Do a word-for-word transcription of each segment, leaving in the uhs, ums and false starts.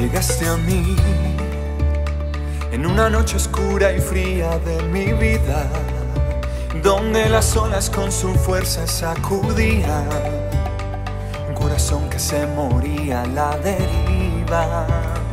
Llegaste a mí en una noche oscura y fría de mi vida, donde las olas con su fuerza sacudían un corazón que se moría a la deriva.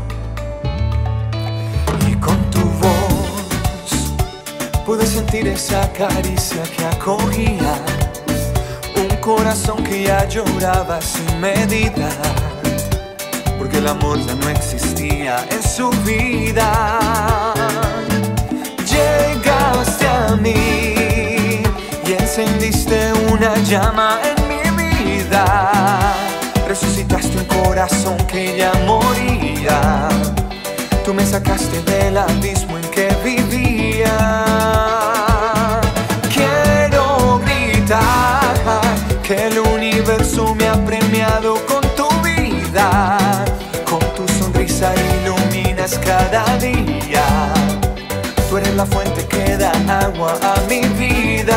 Y con tu voz pude sentir esa caricia que acogía un corazón que ya lloraba sin medida, porque el amor ya no existía en su vida. Llegaste a mí y encendiste una llama en mi vida. Resucitaste un corazón que ya moría. Tú me sacaste del abismo en que vivía. Quiero gritar que el universo me ha premiado con tu vida. Con tu sonrisa iluminas cada día. Tú eres la fuente que da agua a mi vida.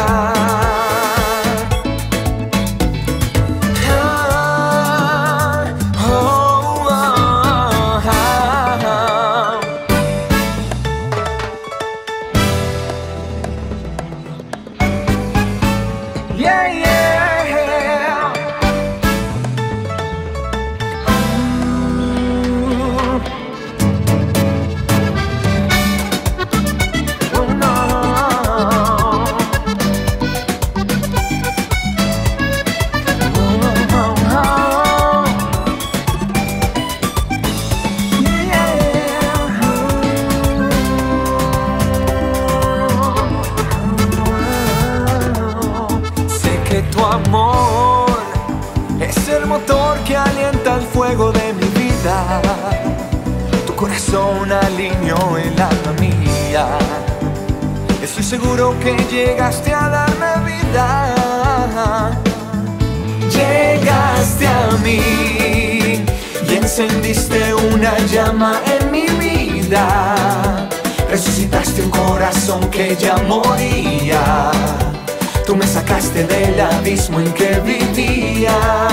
Ah, oh, oh, oh, oh. Yeah, yeah. Tu amor es el motor que alienta el fuego de mi vida. Tu corazón alineó el alma mía. Estoy seguro que llegaste a darme vida. Llegaste a mí y encendiste una llama en mi vida. Resucitaste un corazón que ya moría. Tú me sacaste del abismo en que vivía.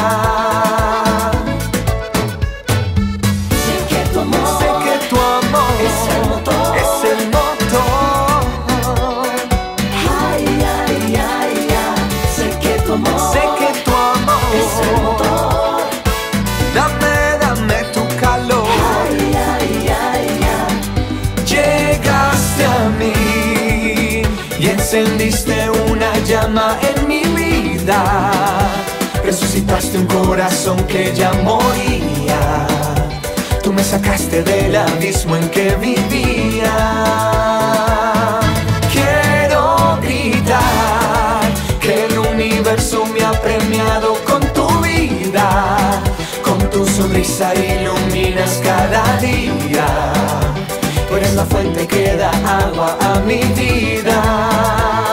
Sé que tu amor, sé que tu amor es el motor, es el motor. Ay, ay, ay, ay. Sé que tu amor, sé que tu amor es el motor. Dame, dame tu calor. Ay, ay, ay, ay. Llegaste a mí y encendiste una llama en mi vida. Resucitaste un corazón que ya moría. Tú me sacaste del abismo en que vivía. Quiero gritar que el universo me ha premiado con tu vida. Con tu sonrisa iluminas cada día. Tú eres la fuente que da agua a mi vida.